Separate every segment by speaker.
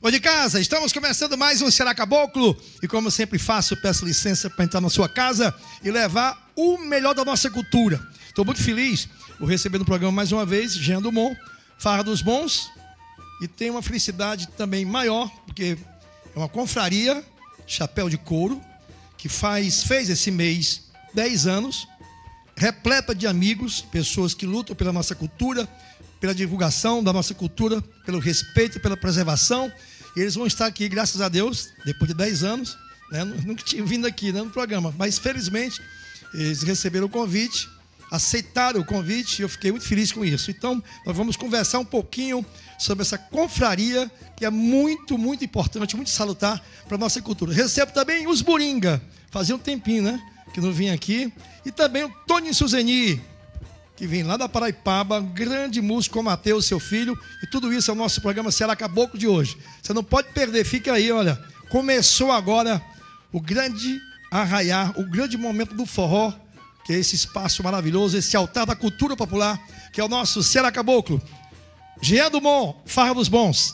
Speaker 1: Povo de casa, estamos começando mais um Ceará Caboclo. E como sempre faço, peço licença para entrar na sua casa e levar o melhor da nossa cultura. Estou muito feliz por receber no programa mais uma vez Jean Dumont, Farra dos Bons. E tenho uma felicidade também maior, porque é uma confraria, Chapéu de Couro, que fez esse mês 10 anos, repleta de amigos, pessoas que lutam pela nossa cultura, pela divulgação da nossa cultura, pelo respeito, pela preservação. E eles vão estar aqui, graças a Deus, depois de 10 anos, né? Nunca tinha vindo aqui, né, no programa, mas felizmente eles receberam o convite, aceitaram o convite e eu fiquei muito feliz com isso. Então, nós vamos conversar um pouquinho sobre essa confraria que é muito, muito importante, muito salutar para a nossa cultura. Recebo também os Buringa, fazia um tempinho, né, que não vinha aqui, e também o Tony Suzeni, que vem lá da Paraipaba, grande músico, o Mateus, seu filho, e tudo isso é o nosso programa Ceará Caboclo de hoje. Você não pode perder, fica aí, olha, começou agora o grande arraiar, o grande momento do forró, que é esse espaço maravilhoso, esse altar da cultura popular, que é o nosso Ceará Caboclo. Jean Dumont, Farra dos Bons.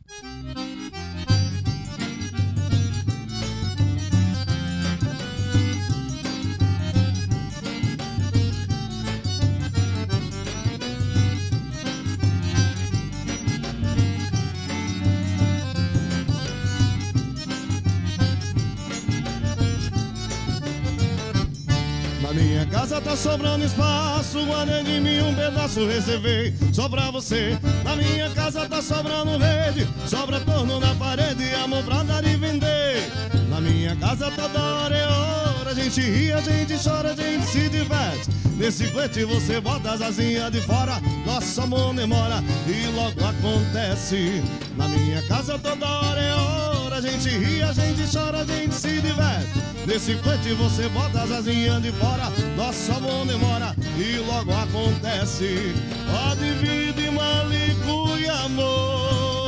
Speaker 2: Minha casa tá sobrando espaço, guardei de mim um pedaço, reservei só pra você. Na minha casa tá sobrando rede, sobra torno na parede, amor pra dar e vender. Na minha casa toda hora é hora, a gente ri, a gente chora, a gente se diverte. Nesse flete você bota as asinhas de fora, nosso amor demora e logo acontece. Na minha casa toda hora é hora, a gente ri, a gente chora, a gente se diverte. Nesse flete você bota as asinhas de fora, nosso amor demora e logo acontece. Ó de vida e malico e amor,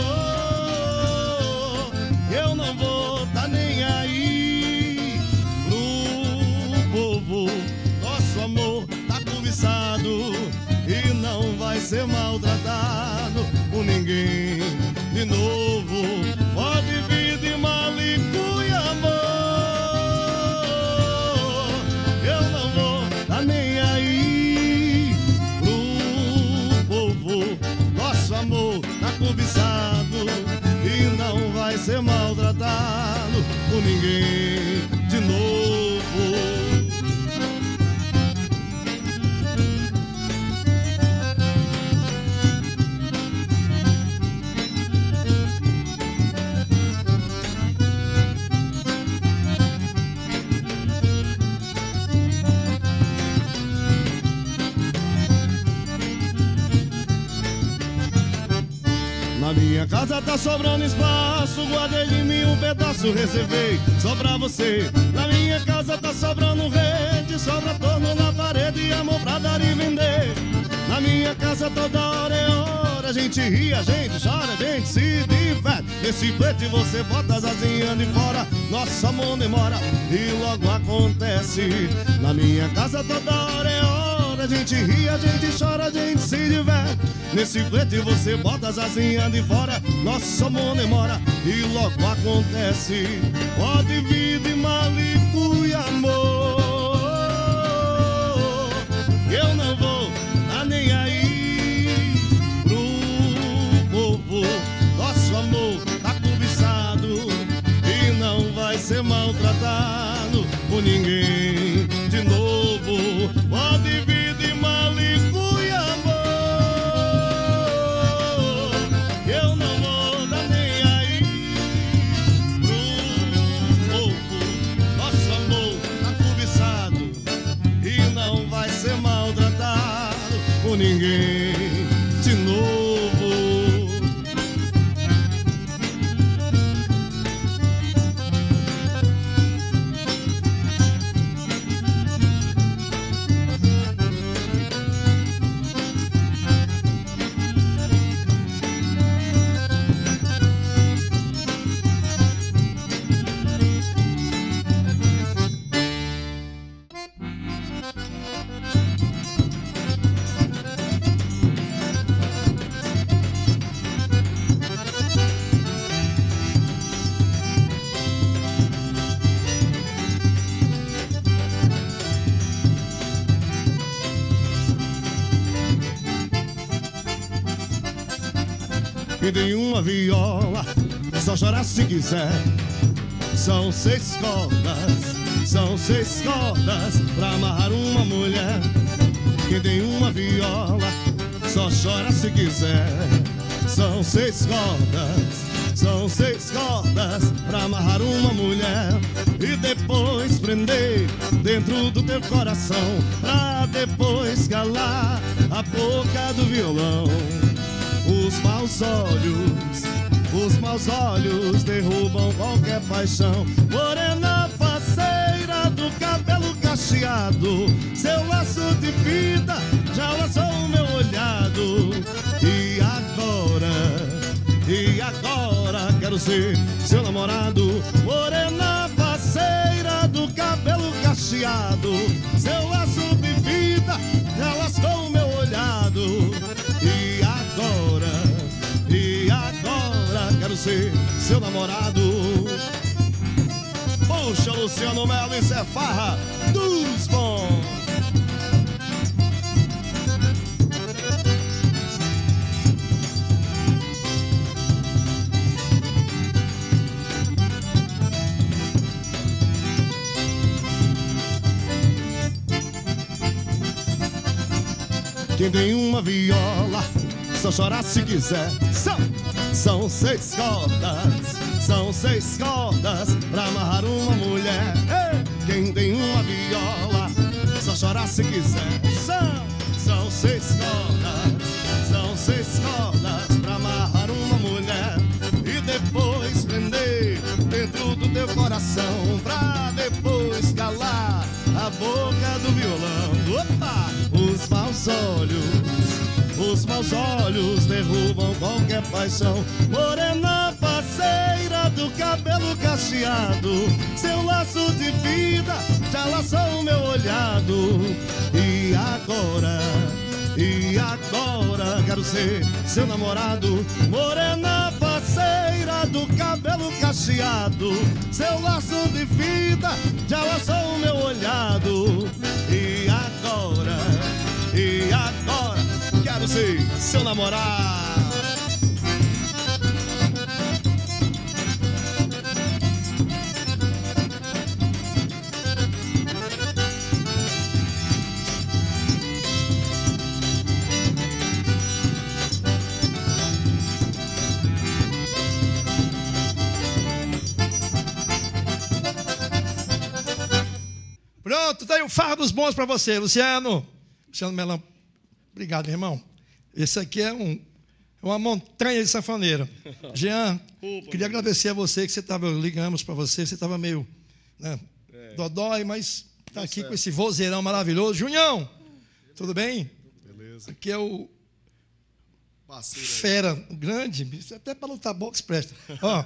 Speaker 2: eu não vou tá nem aí pro povo. Nosso amor tá cobiçado e não vai ser maltratado por ninguém de novo. Ó de vida e malico e amor, nem aí pro povo. Nosso amor tá cobiçado e não vai ser maltratado por ninguém de novo. Na minha casa tá sobrando espaço, guardei de mim um pedaço, reservei só pra você. Na minha casa tá sobrando rede, sobra torno na parede, amor pra dar e vender. Na minha casa toda hora é hora, a gente ri, a gente chora, a gente se diverte. Nesse flete você bota as asinhas de fora, nosso amor demora e logo acontece. Na minha casa toda hora é hora, a gente ri, a gente chora, a gente se diverte. Nesse flete você bota as asinhas de fora, nosso amor demora e logo acontece. Ó de vida e malico e amor, eu não vou tá nem aí pro povo. Nosso amor tá cobiçado e não vai ser maltratado por ninguém de novo. Ó de vida e malico e amor, eu não vou dar nem aí pro povo. Nosso amor tá cobiçado e não vai ser maltratado por ninguém de novo. Quem tem uma viola, só chorar se quiser. São 6 cordas pra amarrar uma mulher. Quem tem uma viola, só chora se quiser. São 6 cordas pra amarrar uma mulher e depois prender dentro do teu coração, pra depois calar a boca do violão. Os maus olhos derrubam qualquer paixão. Morena faceira do cabelo cacheado, seu laço de fita já laçou o meu olhado. E agora quero ser seu namorado. Morena faceira do cabelo cacheado, seu laço de fita já lascou o meu olhado. E agora quero ser seu namorado. Puxa, Luciano Melo, isso é farra dos bons. Quem tem uma viola, só chorar se quiser. São 6 cordas pra amarrar uma mulher. Quem tem uma viola, só chorar se quiser. São 6 cordas pra amarrar uma mulher e depois prender dentro do teu coração, pra depois calar a boca do violão. Opa! Os maus olhos derrubam qualquer paixão. Morena faceira do cabelo cacheado, seu laço de vida já laçou o meu olhado. E agora quero ser seu namorado. Morena faceira do cabelo cacheado, seu laço de vida já laçou o meu olhado. E agora quero ser seu namorado.
Speaker 1: Pronto, tá aí o fardo dos bons pra você, Luciano Melão. Obrigado, irmão. Esse aqui é uma montanha de sanfoneira. Jean, queria agradecer a você que você estava, ligamos para você estava meio dodói, mas está aqui com esse vozeirão maravilhoso. Junhão, tudo bem?
Speaker 2: Beleza.
Speaker 1: Aqui é o
Speaker 2: parceiro
Speaker 1: fera grande, até para lutar boxe presta. Ó,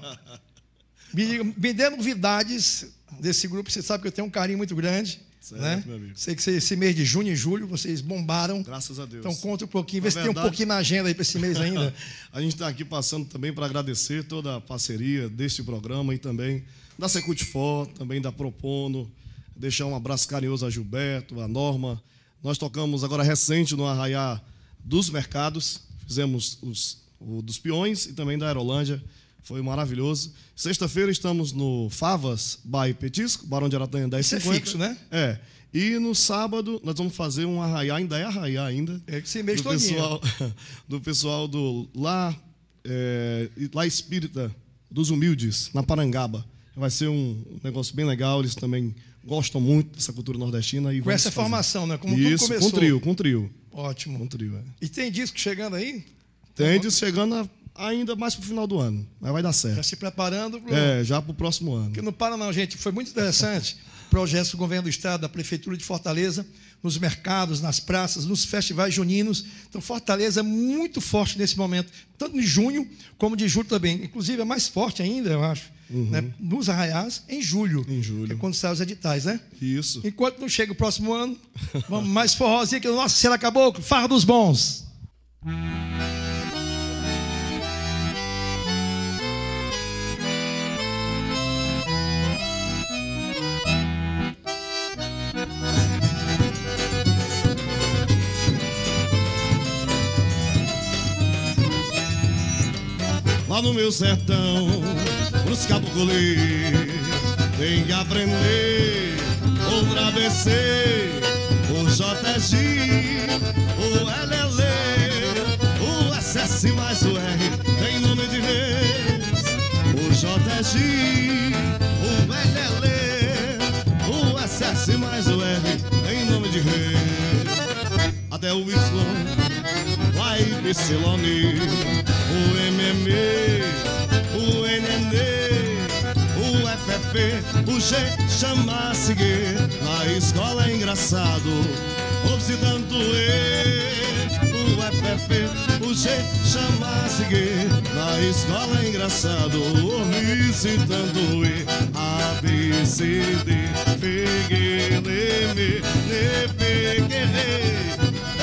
Speaker 1: me dê novidades desse grupo, você sabe que eu tenho um carinho muito grande.
Speaker 2: Certo,
Speaker 1: né?
Speaker 2: meu amigo.
Speaker 1: Sei que esse mês de junho e julho vocês bombaram.
Speaker 2: Graças a Deus.
Speaker 1: Então conta um pouquinho, vê se tem um pouquinho na agenda aí para esse mês ainda.
Speaker 2: A gente está aqui passando também para agradecer toda a parceria deste programa e também da Secutifor, também da Propono, deixar um abraço carinhoso a Gilberto, a Norma. Nós tocamos agora recente no Arraiá dos Mercados, fizemos o dos Peões e também da Aerolândia. Foi maravilhoso. Sexta-feira estamos no Favas by Petisco, Barão de Aratanha 1050.
Speaker 1: Isso é fixo, né?
Speaker 2: É. E no sábado nós vamos fazer um arraiá, ainda é arraiá ainda.
Speaker 1: É que esse mês todinho.
Speaker 2: Do pessoal do lá Espírita dos Humildes, na Parangaba. Vai ser um negócio bem legal, eles também gostam muito dessa cultura nordestina. E
Speaker 1: com essa formação, né? Como
Speaker 2: isso,
Speaker 1: tudo começou.
Speaker 2: Com trio.
Speaker 1: Ótimo.
Speaker 2: Com trio, é.
Speaker 1: E tem disco chegando aí?
Speaker 2: Tem disco chegando ainda mais para o final do ano, mas vai dar certo.
Speaker 1: Já se preparando?
Speaker 2: Já para o próximo ano.
Speaker 1: Porque não para não, gente. Foi muito interessante. Projetos do Governo do Estado, da Prefeitura de Fortaleza, nos mercados, nas praças, nos festivais juninos. Então, Fortaleza é muito forte nesse momento, tanto de junho como de julho também. Inclusive, é mais forte ainda, eu acho, né? Nos arraiás, em julho.
Speaker 2: Em julho.
Speaker 1: É quando saem os editais, né?
Speaker 2: Isso.
Speaker 1: Enquanto não chega o próximo ano, vamos mais forrozinho que o nosso Será Caboclo, Farra dos Bons.
Speaker 2: lá no meu sertão, pros caboclos tem que aprender outra BC, o JG, o LL, o SS mais o R, tem nome de reis. O JG, o LL, o SS mais o R, tem nome de reis. Até o Y, o YPCLone, o MM, o NN, o FF, o G, chama-se G. Na escola é engraçado, ouve-se tanto E. O FF, o G, chama-se G. Na escola é engraçado, ouve-se tanto E. A, B, C, D, F, G, L, M, N, P, Q, R.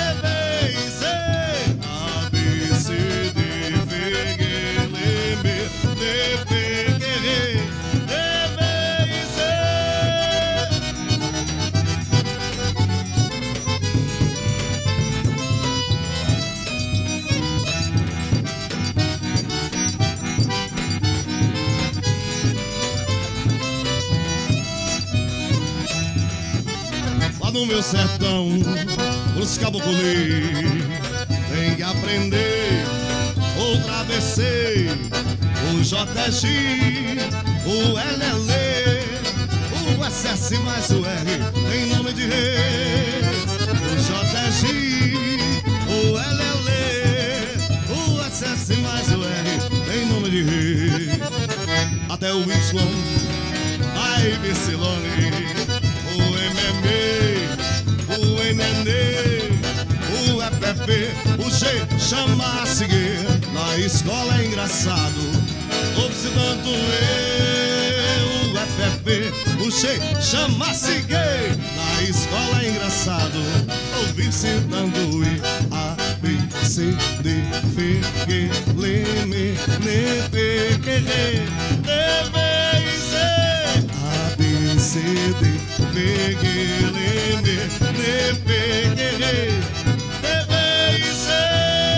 Speaker 2: No meu sertão, os caboclos tem que aprender outra BC, o JG, o LL, o SS mais o R, tem nome de reis. O JG, o LL, o SS mais o R, tem nome de reis. Até o Y, a YPCLone, o MM, o NN, o FF, o G, chama-se G. Na escola é engraçado, ouve-se tanto E. O FF, o G, chama-se G. Na escola é engraçado, ouve-se tanto E. A, B, C, D, F, G, L, M, N, P, Q, R, D, V, Z. A, B, C, D, F, G, L, M, N, P, Q, R, D, V, Z.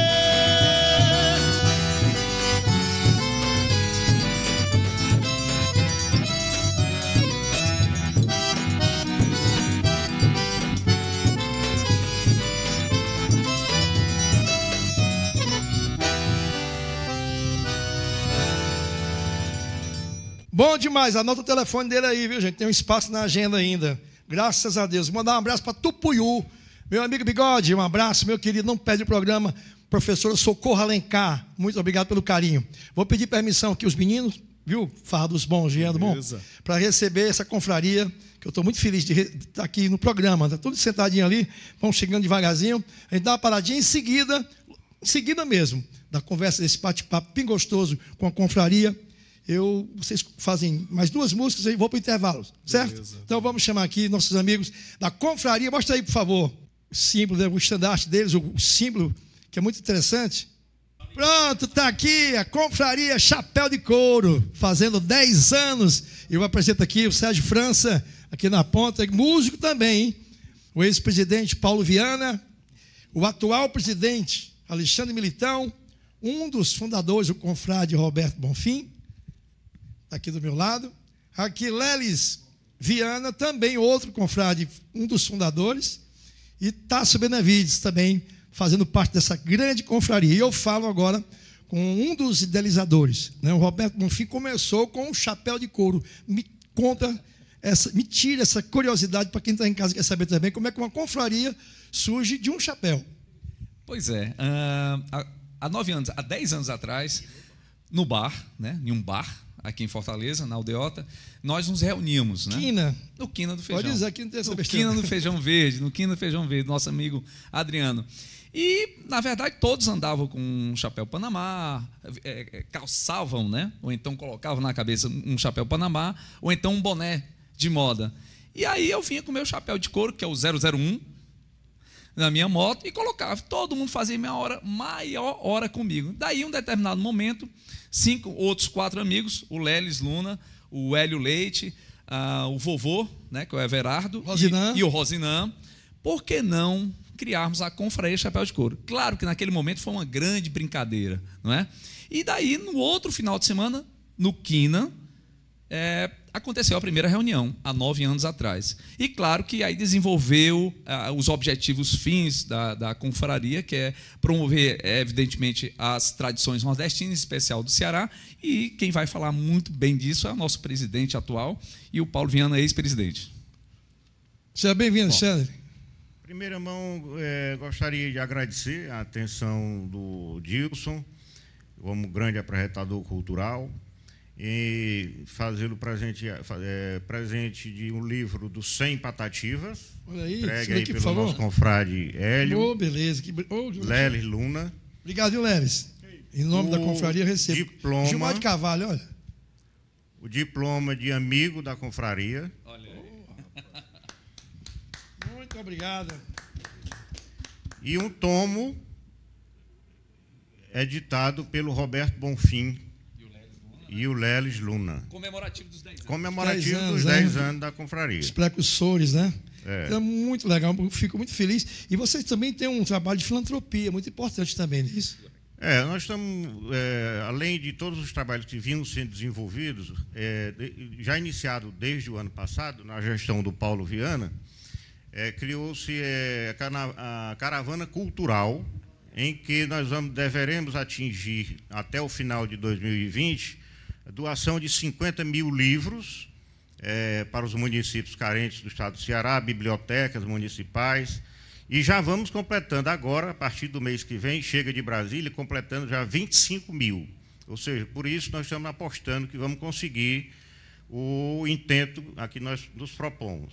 Speaker 1: Bom demais, anota o telefone dele aí, viu, gente? Tem um espaço na agenda ainda. Graças a Deus. Vou mandar um abraço para Tupuiú. Meu amigo Bigode, um abraço, meu querido. Não perde o programa. Professora Socorro Alencar, muito obrigado pelo carinho. Vou pedir permissão aqui, os meninos, viu? Farra dos bons, Jean do Bom, para receber essa confraria, que eu estou muito feliz de estar aqui no programa. Está tudo sentadinho ali, vamos chegando devagarzinho. A gente dá uma paradinha em seguida mesmo, da conversa desse bate-papo bem gostoso com a confraria. Vocês fazem mais duas músicas e vou para o intervalo, certo? Beleza. Então vamos chamar aqui nossos amigos da confraria. Mostra aí, por favor, o símbolo, o estandarte deles, o símbolo, que é muito interessante. Pronto, está aqui a confraria Chapéu de Couro, fazendo 10 anos. Eu apresento aqui o Sérgio França, aqui na ponta, músico também, hein? O ex-presidente Paulo Viana, o atual presidente Alexandre Militão, um dos fundadores do confrade Roberto Bonfim, aqui do meu lado. Aqui Lelis Viana, também outro confrade, um dos fundadores. E Tássio Benavides também fazendo parte dessa grande confraria. E eu falo agora com um dos idealizadores, né? O Roberto Bonfim começou com um chapéu de couro. Me tira essa curiosidade para quem está em casa e quer saber também como é que uma confraria surge de um chapéu.
Speaker 3: Pois é, há 10 anos atrás, no bar, né? Em um bar, aqui em Fortaleza, na Aldeota, nós nos reuníamos, né? No Quina do Feijão.
Speaker 1: Pode dizer que não tem essa
Speaker 3: besteira. No Quina do Feijão Verde, no Quina do Feijão Verde, nosso amigo Adriano. E, na verdade, todos andavam com um chapéu Panamá, calçavam, né? Ou então colocavam na cabeça um chapéu Panamá, ou então um boné de moda. E aí eu vinha com o meu chapéu de couro, que é o 001, na minha moto, e colocava. Todo mundo fazia maior hora comigo. Daí, em um determinado momento, 4 amigos, o Lelis Luna, o Hélio Leite, o vovô, né, que é o Everardo, e o Rosinã. Por que não criarmos a Confraria Chapéu de Couro. Claro que naquele momento foi uma grande brincadeira, não é? E daí, no outro final de semana, no Quina, aconteceu a primeira reunião, há 9 anos atrás. E claro que aí desenvolveu os objetivos fins da confraria, que é promover, evidentemente, as tradições nordestinas, em especial do Ceará, e quem vai falar muito bem disso é o nosso presidente atual e o Paulo Viana, ex-presidente.
Speaker 1: Seja bem-vindo, Alexandre.
Speaker 2: Em primeira mão, gostaria de agradecer a atenção do Dilson, como grande apresentador cultural, e fazê-lo presente de um livro dos 100 Patativas, entregue aí pelo nosso confrade Hélio,
Speaker 1: beleza.
Speaker 2: Leles Luna.
Speaker 1: Obrigado, viu, Leles? Em nome da confraria, recebo.
Speaker 2: Diploma,
Speaker 1: Gilmar de Carvalho, olha.
Speaker 2: O diploma de amigo da confraria.
Speaker 3: Olha aí.
Speaker 1: Muito obrigado.
Speaker 2: E um tomo editado pelo Roberto Bonfim e o Leles Luna.
Speaker 3: Comemorativo dos 10 anos.
Speaker 2: Comemorativo dos 10 anos da confraria.
Speaker 1: Os precursores, né? É muito legal, eu fico muito feliz. E vocês também têm um trabalho de filantropia muito importante também, não é isso?
Speaker 2: Nós estamos, além de todos os trabalhos que vinham sendo desenvolvidos, já iniciado desde o ano passado, na gestão do Paulo Viana, criou-se a Caravana Cultural, em que nós deveremos atingir, até o final de 2020, a doação de 50 mil livros para os municípios carentes do estado do Ceará, bibliotecas municipais, e já vamos completando agora, a partir do mês que vem, chega de Brasília, completando já 25 mil. Ou seja, por isso nós estamos apostando que vamos conseguir o intento a que nós nos propomos.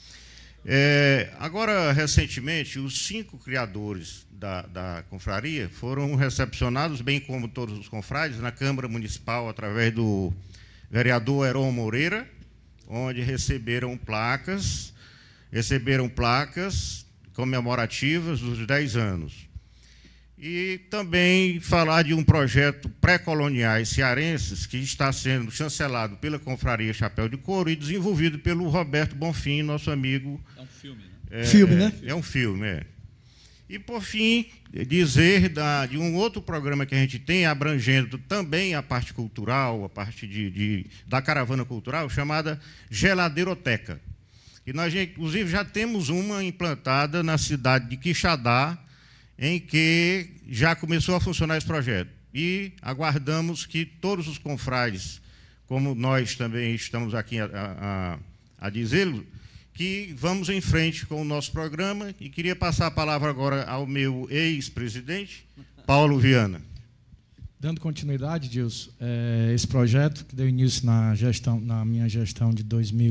Speaker 2: Agora, recentemente, os 5 criadores da confraria foram recepcionados, bem como todos os confrades, na Câmara Municipal, através do vereador Heron Moreira, onde receberam placas comemorativas dos 10 anos. E também falar de um projeto pré-coloniais cearenses que está sendo chancelado pela Confraria Chapéu de Couro e desenvolvido pelo Roberto Bonfim, nosso amigo.
Speaker 3: É um filme, né?
Speaker 2: É um filme, E, por fim, dizer de um outro programa que a gente tem, abrangendo também a parte cultural, a parte da caravana cultural, chamada Geladeiroteca. E nós, inclusive, já temos uma implantada na cidade de Quixadá, em que já começou a funcionar esse projeto. E aguardamos que todos os confrades, como nós também estamos aqui a dizê-lo, que vamos em frente com o nosso programa. E queria passar a palavra agora ao meu ex-presidente, Paulo Viana.
Speaker 4: Dando continuidade, Dilson, esse projeto que deu início na minha gestão de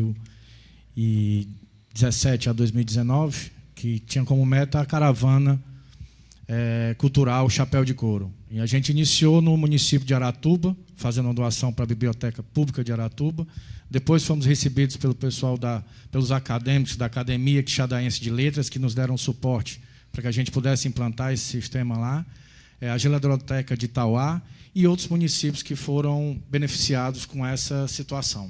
Speaker 4: 2017 a 2019, que tinha como meta a caravana cultural Chapéu de Couro. E a gente iniciou no município de Aratuba, fazendo uma doação para a Biblioteca Pública de Aratuba. Depois fomos recebidos pelo pessoal pelos acadêmicos da Academia Quixadaense de Letras, que nos deram suporte para que a gente pudesse implantar esse sistema lá. A Geladeiroteca de Itauá e outros municípios que foram beneficiados com essa situação.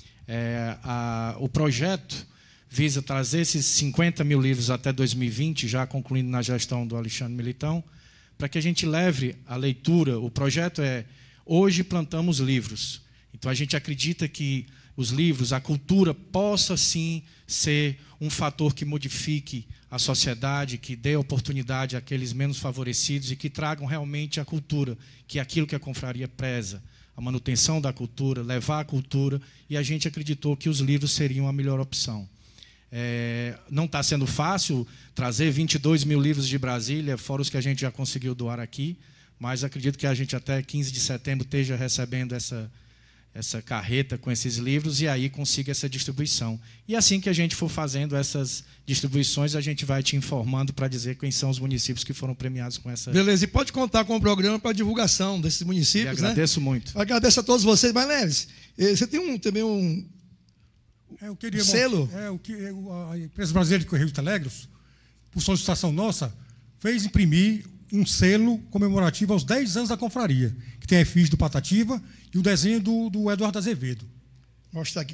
Speaker 4: O projeto visa trazer esses 50 mil livros até 2020, já concluindo na gestão do Alexandre Militão, para que a gente leve a leitura. O projeto Hoje Plantamos Livros. Então, a gente acredita que os livros, a cultura, possa, sim, ser um fator que modifique a sociedade, que dê oportunidade àqueles menos favorecidos e que tragam realmente a cultura, que é aquilo que a confraria preza, a manutenção da cultura, levar a cultura, e a gente acreditou que os livros seriam a melhor opção. Não está sendo fácil trazer 22 mil livros de Brasília, fora os que a gente já conseguiu doar aqui, mas acredito que a gente até 15 de setembro esteja recebendo essa carreta com esses livros e aí consiga essa distribuição. E assim que a gente for fazendo essas distribuições, a gente vai te informando para dizer quem são os municípios que foram premiados com essa...
Speaker 1: Beleza, e pode contar com o programa para divulgação desses municípios,
Speaker 4: né? Agradeço muito.
Speaker 1: Agradeço a todos vocês, mas Leles, você tem também um selo?
Speaker 5: A empresa brasileira de Correios e Telégrafos, por solicitação nossa, fez imprimir um selo comemorativo aos 10 anos da confraria, que tem a efígie do Patativa e o desenho do Eduardo Azevedo.
Speaker 1: Mostrar aqui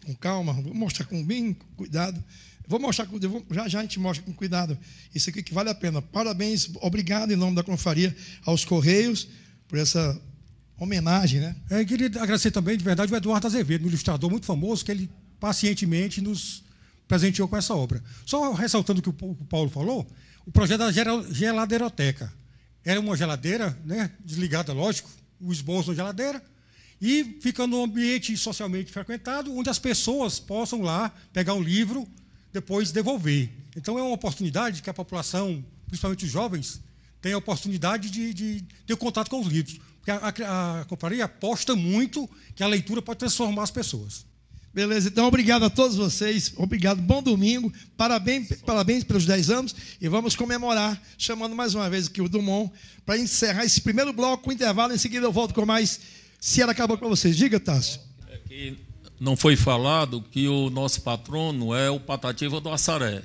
Speaker 1: com calma, vou mostrar com bem cuidado. Vou mostrar, já a gente mostra com cuidado isso aqui que vale a pena. Parabéns, obrigado em nome da Confraria aos Correios por essa homenagem, né?
Speaker 5: Eu queria agradecer também, de verdade, o Eduardo Azevedo, um ilustrador muito famoso, que ele pacientemente nos presenteou com essa obra. Só ressaltando o que o Paulo falou, o projeto da geladeiroteca. Era uma geladeira, né, desligada, lógico, o esboço da geladeira, e fica num ambiente socialmente frequentado, onde as pessoas possam lá pegar um livro, depois devolver. Então, é uma oportunidade que a população, principalmente os jovens, tem a oportunidade de ter contato com os livros. Porque a Confraria aposta muito que a leitura pode transformar as pessoas.
Speaker 1: Beleza, então obrigado a todos vocês, obrigado, bom domingo, parabéns pelos 10 anos e vamos comemorar, chamando mais uma vez aqui o Dumont para encerrar esse primeiro bloco com intervalo, em seguida eu volto com mais Ceará Caboclo para vocês. Diga, Tássio.
Speaker 6: Não foi falado que o nosso patrono é o Patativa do Assaré,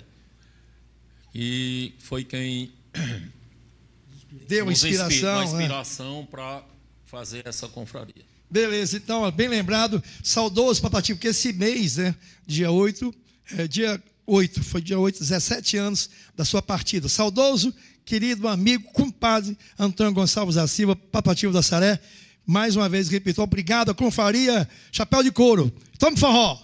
Speaker 6: e foi quem
Speaker 1: deu
Speaker 6: uma
Speaker 1: inspiração
Speaker 6: para fazer essa confraria.
Speaker 1: Beleza, então, bem lembrado, saudoso Patativa, porque esse mês, né, dia 8, foi dia 8, 17 anos da sua partida. Saudoso, querido amigo, compadre Antônio Gonçalves da Silva, Patativa do Assaré, mais uma vez, repito, obrigado à Confraria Chapéu de Couro. Tome forró!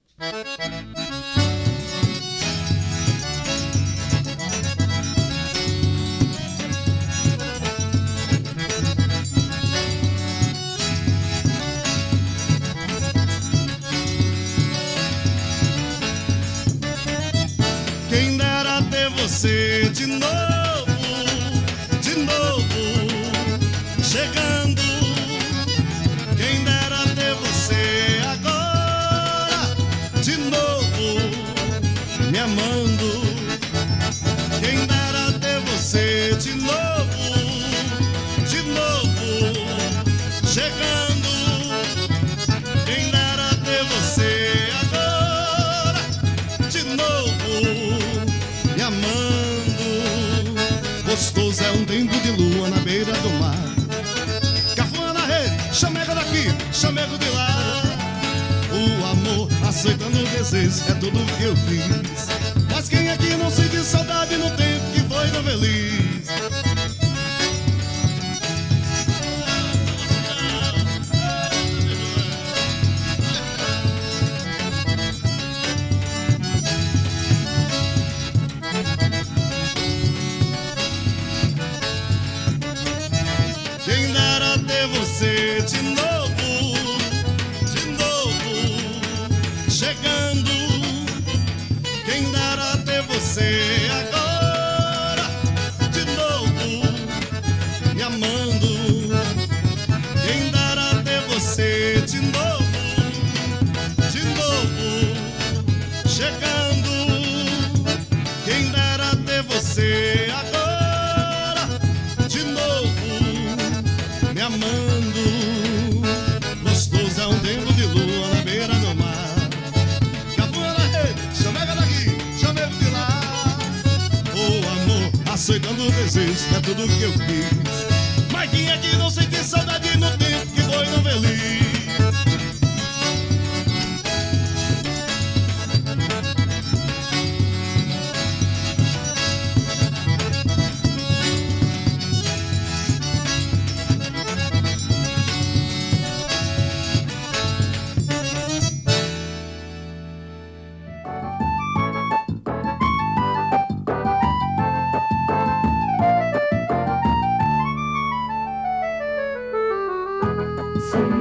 Speaker 2: Quem dera ter você de novo, chegando. Quem dera ter você agora, de novo, me amando. Quem dera ter você de novo, chegando. Quem dera ter você agora, de novo, me amando. Gostoso é um tempo de lua na beira do mar. Cafuana na rede, chamego daqui, chamego de lá. O amor aceitando o desejo é tudo que eu quis. Mas quem aqui não sente saudade no tempo que foi tão feliz? Quem dera ter você de novo, chegando. Quem dera ter você agora, de novo, me amando. Quem dera ter você de novo, chegando. Quem dera ter você agora, de novo, me amando. Gostoso é um tempo de lua na beira do mar. Capoeira na rede, chamega daqui, chamego de lá. O amor aceitando o desejo é tudo que eu quis. Mas quem é que não sente saudade no tempo que foi tão feliz?
Speaker 7: Sim.